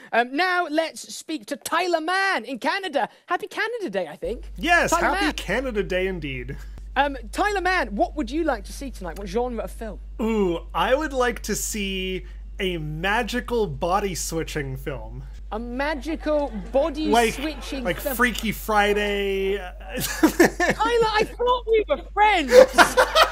Now let's speak to Tyler Mann in Canada. Happy Canada Day, I think. Yes, Tyler happy Mann. Canada Day indeed. Tyler Mann, what would you like to see tonight? What genre of film? Ooh, I would like to see a magical body switching film. A magical body switching like film. Freaky Friday. Tyler, I thought we were friends.